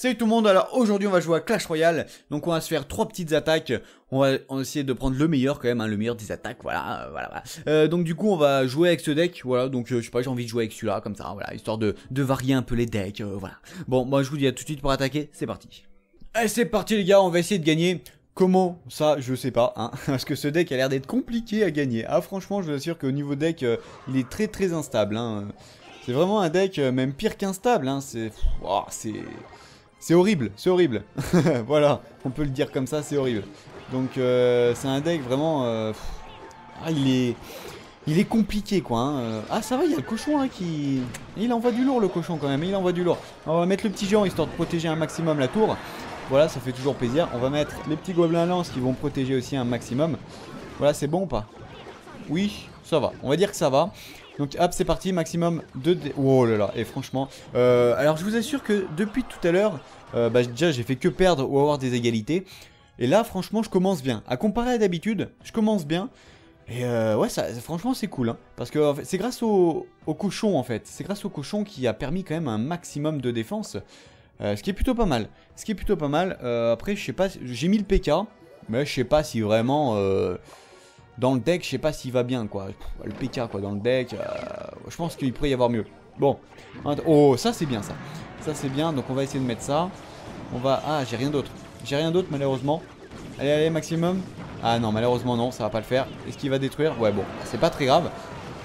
Salut tout le monde, alors aujourd'hui on va jouer à Clash Royale. Donc on va se faire 3 petites attaques. On va essayer de prendre le meilleur quand même, hein, le meilleur des attaques, voilà. Donc du coup on va jouer avec ce deck, voilà. Donc je sais pas, j'ai envie de jouer avec celui-là, comme ça, voilà. Histoire de varier un peu les decks, voilà. Bon, moi je vous dis à tout de suite pour attaquer, c'est parti. Allez c'est parti les gars, on va essayer de gagner. Comment ça, je sais pas, hein, parce que ce deck a l'air d'être compliqué à gagner. Ah franchement je vous assure qu'au niveau deck, il est très instable, hein. C'est vraiment un deck même pire qu'instable, hein. C'est horrible, c'est horrible. Voilà, on peut le dire comme ça, c'est horrible. Donc c'est un deck vraiment... il est compliqué quoi, hein. Ah ça va, il y a le cochon là qui... Il envoie du lourd le cochon quand même, il envoie du lourd. On va mettre le petit géant histoire de protéger un maximum la tour. Voilà, ça fait toujours plaisir. On va mettre les petits gobelins lance qui vont protéger aussi un maximum. Voilà, c'est bon ou pas? Oui, ça va, on va dire que ça va. Donc hop, c'est parti, maximum 2 dés. Oh là là, et franchement, alors je vous assure que depuis tout à l'heure, déjà j'ai fait que perdre ou avoir des égalités. Et là, franchement, je commence bien. À comparer à d'habitude, je commence bien. Et ouais, franchement, c'est cool. Hein, parce que en fait, c'est grâce au cochon, en fait. C'est grâce au cochon qui a permis quand même un maximum de défense. Ce qui est plutôt pas mal. Après, je sais pas, j'ai mis le PK. Mais je sais pas si vraiment... dans le deck, je sais pas s'il va bien quoi. Le PK quoi dans le deck, je pense qu'il pourrait y avoir mieux. Bon, oh ça c'est bien ça. Ça c'est bien, donc on va essayer de mettre ça. On va... Ah j'ai rien d'autre. J'ai rien d'autre malheureusement. Allez maximum. Ah non malheureusement non, ça va pas le faire. Est-ce qu'il va détruire? Ouais bon, c'est pas très grave.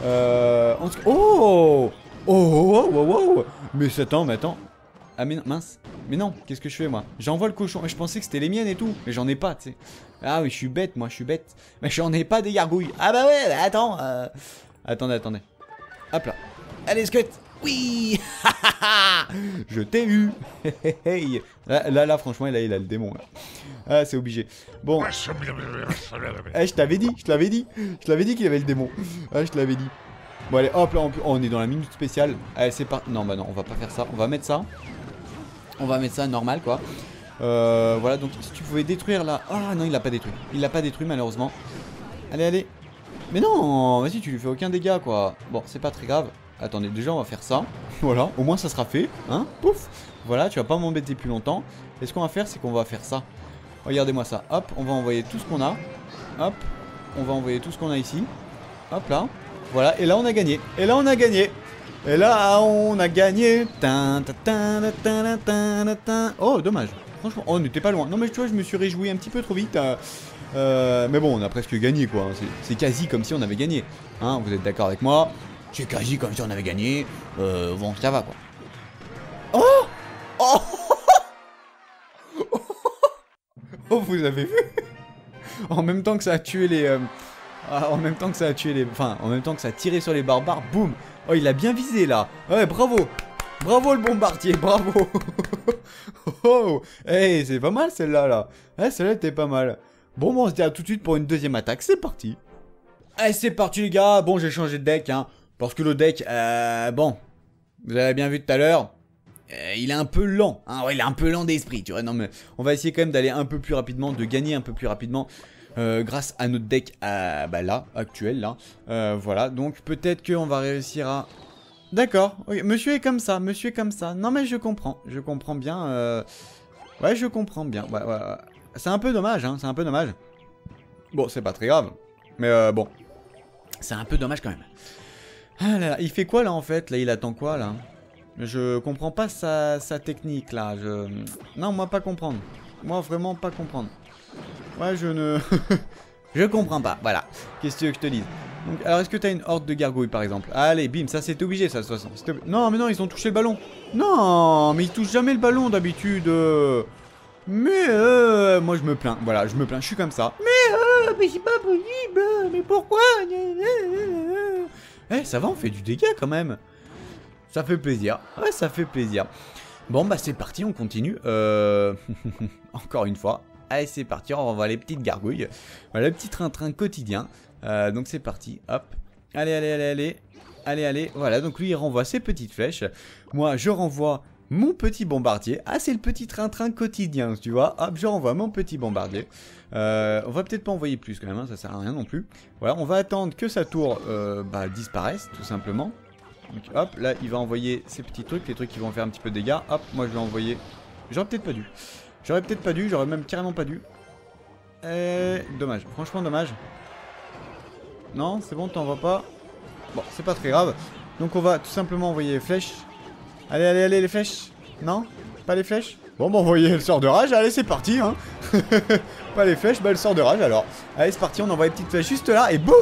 Oh oh. Mais attends. Ah mais non, mince. Mais non, qu'est-ce que je fais moi? J'envoie le cochon. Mais je pensais que c'était les miennes et tout. Mais j'en ai pas, tu sais. Ah oui, je suis bête, moi, je suis bête. Mais j'en ai pas des gargouilles. Ah bah ouais, attends. Attendez. Hop là. Allez, squelette. Oui. Je t'ai eu. Là, franchement, il a le démon, là. Ah, c'est obligé. Bon. Eh, je t'avais dit qu'il avait le démon. Ah, je te l'avais dit. Bon, allez, hop là, on est dans la minute spéciale. Allez, c'est parti. Non, bah non, on va pas faire ça. On va mettre ça. On va mettre ça normal quoi. Voilà donc si tu pouvais détruire là. Ah non il l'a pas détruit. Il l'a pas détruit malheureusement. Allez. Mais non vas-y tu lui fais aucun dégât quoi. Bon c'est pas très grave. Attendez déjà on va faire ça. Voilà au moins ça sera fait. Hein. Pouf. Voilà tu vas pas m'embêter plus longtemps. Et ce qu'on va faire c'est qu'on va faire ça. Regardez-moi ça. Hop on va envoyer tout ce qu'on a. Hop. On va envoyer tout ce qu'on a ici. Hop là. Voilà et là on a gagné. Et là on a gagné. Oh, dommage. Franchement, on n'était pas loin. Non, mais tu vois, je me suis réjoui un petit peu trop vite. Mais bon, on a presque gagné, quoi. C'est quasi comme si on avait gagné. Hein, vous êtes d'accord avec moi? C'est quasi comme si on avait gagné. Bon, ça va, quoi. Oh Oh, vous avez vu? En même temps que ça a tué les... en même temps que ça a tué les... Enfin, en même temps que ça a tiré sur les barbares, boum. Oh, il a bien visé, là. Ouais, bravo. Bravo, le bombardier, bravo. Oh, hey, c'est pas mal, celle-là, là. Ouais, celle-là était pas mal. Bon, on se dit à tout de suite pour une deuxième attaque. C'est parti. Allez, c'est parti, les gars. Bon, j'ai changé de deck, hein. Parce que le deck, bon, vous avez bien vu tout à l'heure, il est un peu lent. Hein. Ouais, il est un peu lent d'esprit, tu vois. Non, mais on va essayer quand même d'aller un peu plus rapidement, de gagner un peu plus rapidement. Grâce à notre deck là, actuel là. Voilà, donc peut-être qu'on va réussir à... D'accord, oui, monsieur est comme ça, Non mais je comprends bien. Ouais, je comprends bien. Ouais. C'est un peu dommage, hein, c'est un peu dommage. Bon, c'est pas très grave. Mais bon, c'est un peu dommage quand même. Ah là là, il fait quoi là en fait? Là, il attend quoi là? Je comprends pas sa technique là. Non, moi pas comprendre. Moi vraiment pas comprendre. Ouais, je ne... je comprends pas, voilà. Qu'est-ce que tu veux que je te dise? Donc, alors, est-ce que t'as une horde de gargouilles, par exemple? Allez, bim, ça, c'est obligé, ça, de toute façon. Non, mais non, ils ont touché le ballon. Non, mais ils touchent jamais le ballon, d'habitude. Mais, moi, je me plains. Voilà, je me plains, je suis comme ça. Mais c'est pas possible. Mais pourquoi? Eh, ça va, on fait du dégât, quand même. Ça fait plaisir. Ouais, ça fait plaisir. Bon, bah, c'est parti, on continue. Encore une fois. Allez c'est parti, on renvoie les petites gargouilles. Voilà le petit train-train quotidien. Donc c'est parti, hop. Allez. Voilà, donc lui il renvoie ses petites flèches. Moi je renvoie mon petit bombardier. Ah c'est le petit train-train quotidien, tu vois. Hop, je renvoie mon petit bombardier. On va peut-être pas envoyer plus quand même, hein, ça sert à rien non plus. Voilà, on va attendre que sa tour disparaisse, tout simplement. Donc hop, là il va envoyer ces petits trucs, les trucs qui vont faire un petit peu de dégâts. Hop, moi je vais envoyer J'aurais peut-être pas dû. J'aurais peut-être pas dû, j'aurais même carrément pas dû. Dommage, franchement dommage. Non, c'est bon, t'en vois pas. Bon, c'est pas très grave. Donc on va tout simplement envoyer les flèches. Allez, allez, allez, les flèches. Non? Pas les flèches? Bon, bah envoyer le sort de rage. Allez, c'est parti, hein. Pas les flèches, bah le sort de rage alors. Allez, c'est parti, on envoie les petites flèches juste là et boum.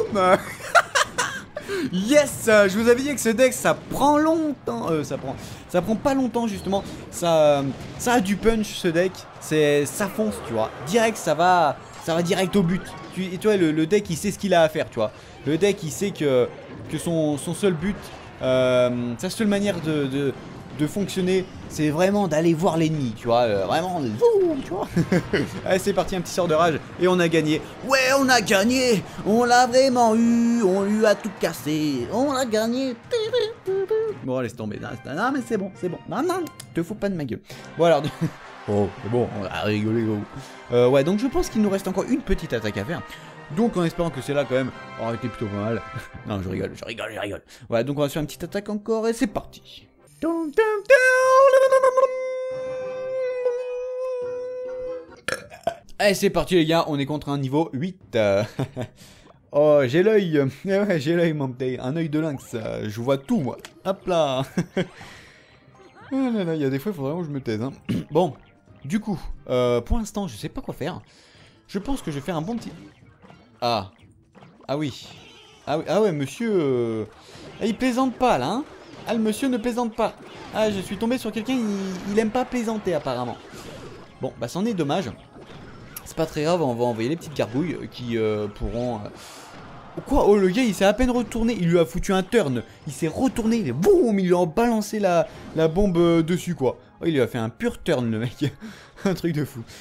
Yes, je vous avais dit que ce deck ça prend longtemps, ça prend pas longtemps justement, ça a du punch ce deck, ça fonce tu vois, direct ça va direct au but, tu vois le deck il sait ce qu'il a à faire tu vois, le deck il sait que son seul but, sa seule manière de fonctionner c'est vraiment d'aller voir l'ennemi tu vois, vraiment tu vois. Allez c'est parti, un petit sort de rage et on a gagné. Ouais on a gagné, on l'a vraiment eu, on lui a tout cassé, on a gagné. Bon laisse tomber, non mais c'est bon, non te fous pas de ma gueule. Bon alors oh c'est bon, on a rigolé gros. Ouais donc je pense qu'il nous reste encore une petite attaque à faire. Donc en espérant que c'est là quand même aurait été plutôt pas mal. Non je rigole. Voilà donc on va se faire une petite attaque encore et c'est parti. Allez c'est parti les gars, on est contre un niveau 8. Oh j'ai l'œil, ouais j'ai l'œil mon petit, un œil de lynx, je vois tout moi. Hop là. Oh là là, il y a des fois il faut vraiment que je me taise hein. Bon, du coup, pour l'instant je sais pas quoi faire. Je pense que je vais faire un bon petit... Ah oui. Ah ouais monsieur, il plaisante pas là hein. Ah le monsieur ne plaisante pas. Ah je suis tombé sur quelqu'un, il aime pas plaisanter apparemment. Bon bah c'en est dommage. C'est pas très grave, on va envoyer les petites gargouilles qui pourront... Quoi? Oh le gars il s'est à peine retourné, il lui a foutu un turn. Il s'est retourné, il lui a balancé la bombe dessus quoi. Oh il lui a fait un pur turn le mec. Un truc de fou.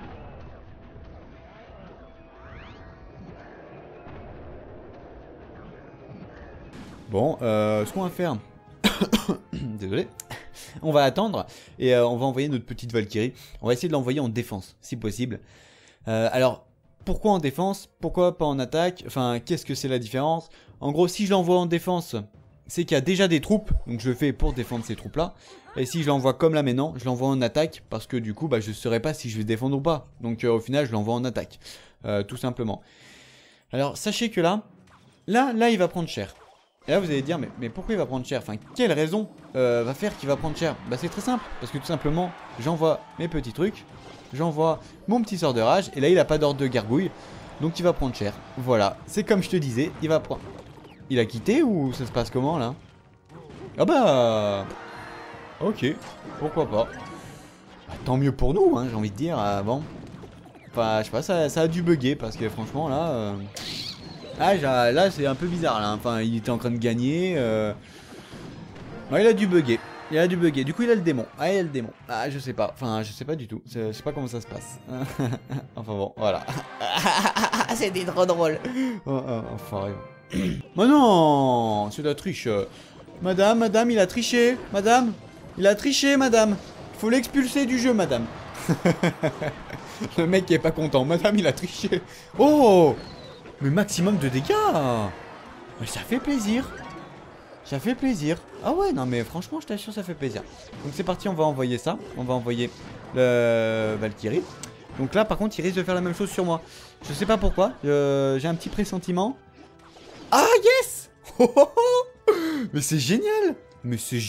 Bon, ce qu'on va faire... Désolé. On va attendre et on va envoyer notre petite Valkyrie. On va essayer de l'envoyer en défense, si possible. Alors, pourquoi en défense? Pourquoi pas en attaque? Enfin, qu'est-ce que c'est la différence? En gros, si je l'envoie en défense, c'est qu'il y a déjà des troupes. Donc je le fais pour défendre ces troupes-là. Et si je l'envoie comme là maintenant, je l'envoie en attaque. Parce que du coup, bah, je ne saurais pas si je vais défendre ou pas. Donc au final, je l'envoie en attaque. Tout simplement. Alors, sachez que là, il va prendre cher. Et là vous allez dire mais pourquoi il va prendre cher? Enfin quelle raison va faire qu'il va prendre cher? Bah c'est très simple, parce que tout simplement j'envoie mes petits trucs, j'envoie mon petit sort de rage, et là il a pas d'ordre de gargouille, donc il va prendre cher. Voilà, c'est comme je te disais, il va prendre... Il a quitté ou ça se passe comment là? Ah bah... Ok, pourquoi pas. Bah, tant mieux pour nous hein, j'ai envie de dire, bon. Enfin je sais pas, ça a dû bugger, parce que franchement là... Ah là c'est un peu bizarre là, enfin il était en train de gagner, ouais, il a dû bugger, du coup il a le démon, ah je sais pas, enfin je sais pas du tout, je sais pas comment ça se passe, enfin bon voilà, c'était trop drôle, enfin mais non, c'est de la triche, madame il a triché, madame, faut l'expulser du jeu madame, le mec qui est pas content, madame il a triché, oh. Mais maximum de dégâts. Mais ça fait plaisir. Ah ouais, non mais franchement, je t'assure, ça fait plaisir. Donc c'est parti, on va envoyer ça. On va envoyer le Valkyrie. Donc là, par contre, il risque de faire la même chose sur moi. Je sais pas pourquoi. J'ai un petit pressentiment. Ah, yes. Mais c'est génial. C'est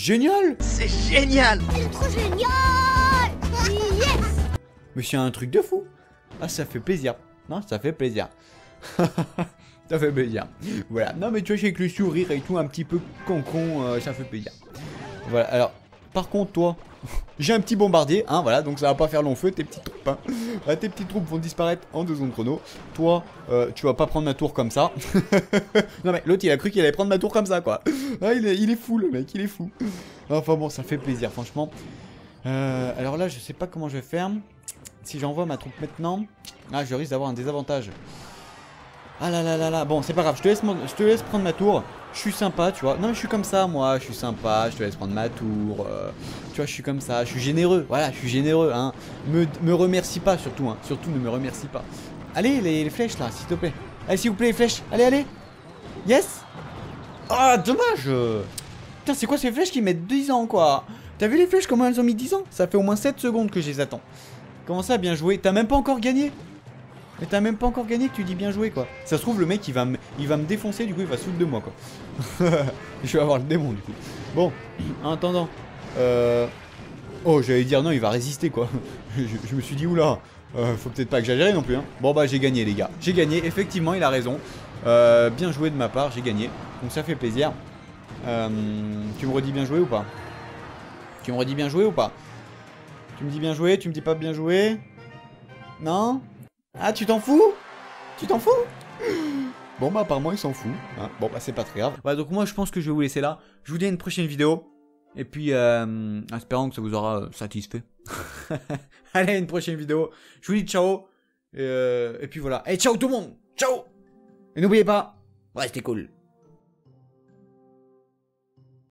trop génial. Yes. Mais c'est un truc de fou. Ah, ça fait plaisir. Non, ça fait plaisir. Ça fait plaisir. Voilà. Non mais tu vois, avec le sourire et tout un petit peu concon, ça fait plaisir. Voilà. Alors, par contre, toi, j'ai un petit bombardier, hein, voilà, donc ça va pas faire long feu, tes petites troupes, hein. Voilà, tes petites troupes vont disparaître en 2 secondes chrono. Toi, tu vas pas prendre ma tour comme ça. Non mais l'autre il a cru qu'il allait prendre ma tour comme ça quoi. Ah, il est fou le mec, il est fou. Enfin bon, ça fait plaisir franchement. Alors là, je sais pas comment je vais faire. Si j'envoie ma troupe maintenant, ah, je risque d'avoir un désavantage. Ah là là là là, bon c'est pas grave, je te laisse prendre ma tour. Je suis sympa, tu vois. Non mais je suis comme ça moi, je suis sympa, je te laisse prendre ma tour. Tu vois, je suis comme ça, je suis généreux. Voilà, je suis généreux, hein. Me remercie pas surtout, hein. Surtout ne me remercie pas. Allez les flèches là, s'il te plaît. Allez s'il vous plaît les flèches, allez. Yes. Ah dommage. Putain c'est quoi ces flèches qui mettent 10 ans quoi. T'as vu les flèches, comment elles ont mis 10 ans? Ça fait au moins 7 secondes que je les attends. Comment ça, bien joué? T'as même pas encore gagné? Mais t'as même pas encore gagné que tu dis bien joué, quoi. Ça se trouve, le mec, il va me défoncer, du coup, il va se foutre de moi, quoi. Je vais avoir le démon, du coup. Bon, en attendant. Oh, j'allais dire non, il va résister, quoi. Je me suis dit, oula, faut peut-être pas exagérer non plus, hein. Bon, bah, j'ai gagné, les gars. J'ai gagné, effectivement, il a raison. Bien joué de ma part, j'ai gagné. Donc, ça fait plaisir. Tu me redis bien joué ou pas? Tu me redis bien joué ou pas? Tu me dis bien joué, tu me dis pas bien joué? Non? Ah, tu t'en fous? Tu t'en fous? Bon, bah, apparemment, il s'en fout. Hein. Bon, bah, c'est pas très grave. Voilà, donc moi, je pense que je vais vous laisser là. Je vous dis à une prochaine vidéo. Et puis, espérant que ça vous aura satisfait. Allez, à une prochaine vidéo. Je vous dis ciao. Et puis voilà. Et ciao tout le monde. Ciao. Et n'oubliez pas, restez cool.